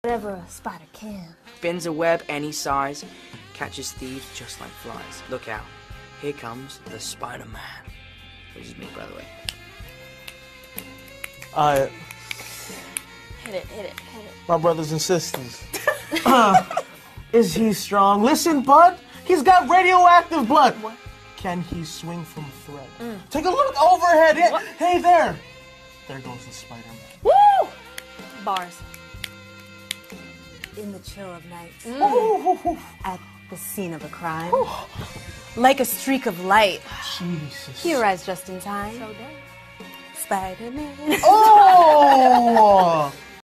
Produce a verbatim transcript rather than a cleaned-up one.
Whatever a spider can. Spins a web any size, catches thieves just like flies. Look out, here comes the Spider-Man. Which is me, by the way. Alright, Hit it, hit it, hit it. my brothers and sisters. uh, is he strong? Listen, bud, he's got radioactive blood. What? Can he swing from thread? Mm. Take a look overhead. Hey, What? hey there. There goes the Spider-Man. Woo! Bars. In the chill of night, Ooh, at the scene of a crime, like a streak of light, Jesus. he arrives just in time. So dead. Spider-Man. Oh!